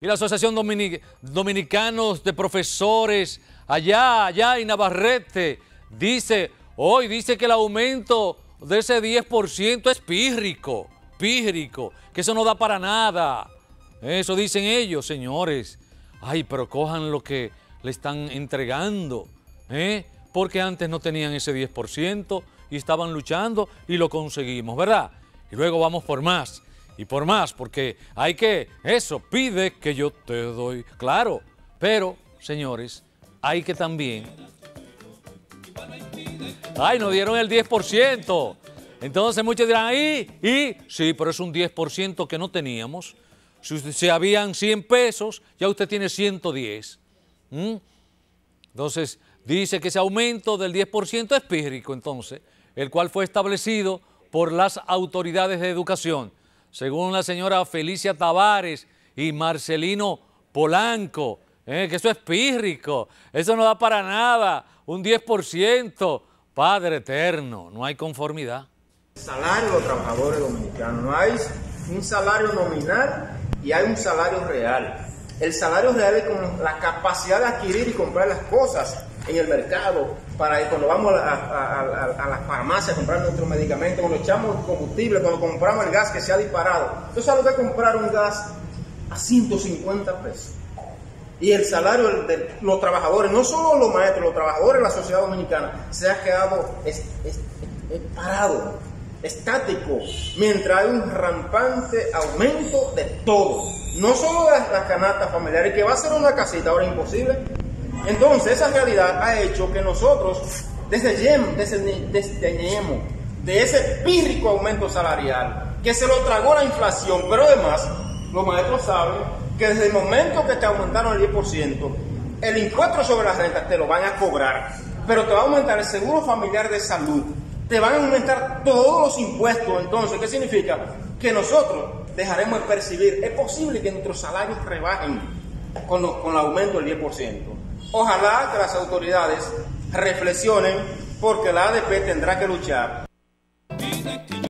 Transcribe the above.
Y la Asociación Dominicanos de Profesores, allá en Navarrete, dice que el aumento de ese 10% es pírrico, que eso no da para nada. Eso dicen ellos, señores. Ay, pero cojan lo que le están entregando, porque antes no tenían ese 10% y estaban luchando y lo conseguimos, ¿verdad? Y luego vamos por más. Y por más, porque hay que, eso, pide que yo te doy, claro, pero, señores, hay que también, ay, nos dieron el 10%, entonces muchos dirán, sí, pero es un 10% que no teníamos, si habían 100 pesos, ya usted tiene 110, Entonces, dice que ese aumento del 10% es pírrico, entonces, el cual fue establecido por las autoridades de educación. Según la señora Felicia Tavares y Marcelino Polanco, que eso es pírrico, eso no da para nada, un 10%, Padre eterno, no hay conformidad. Salario de los trabajadores dominicanos, no hay un salario nominal y hay un salario real. El salario real es como la capacidad de adquirir y comprar las cosas en el mercado, para cuando vamos a las farmacias a comprar nuestros medicamentos, cuando echamos combustible, cuando compramos el gas que se ha disparado. Entonces, ¿sabes lo que es comprar un gas a 150 pesos? Y el salario de los trabajadores, no solo los maestros, los trabajadores de la sociedad dominicana, se ha quedado parado, estático, mientras hay un rampante aumento de todo. No solo de las canastas familiares, que va a ser una casita ahora imposible. Entonces, esa realidad ha hecho que nosotros desdeñemos de ese pírrico aumento salarial, que se lo tragó la inflación, pero además, los maestros saben que desde el momento que te aumentaron el 10%, el impuesto sobre las rentas te lo van a cobrar, pero te va a aumentar el seguro familiar de salud, te van a aumentar todos los impuestos. Entonces, ¿qué significa? Que nosotros dejaremos de percibir. Es posible que nuestros salarios rebajen con el aumento del 10%. Ojalá que las autoridades reflexionen, porque la ADP tendrá que luchar